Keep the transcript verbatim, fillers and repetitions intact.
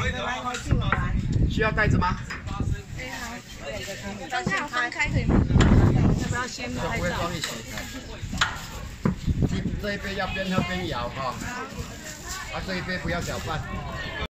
需要袋子吗？ 哎好，等下我分开可以吗？要不要先拍照？ 不会装一起。这这一杯要边喝边摇哈，啊这一杯不要搅拌。